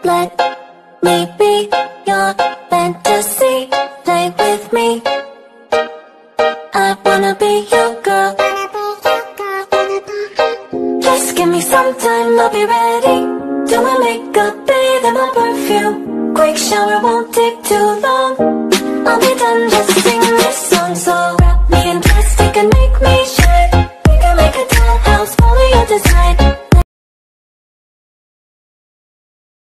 Let me be your fantasy. Play with me. I wanna be your girl. Just give me some time, I'll be ready. Do my makeup, bathe in my perfume. Quick shower won't take too long. I'll be done, just sing this song. So wrap me in plastic and make me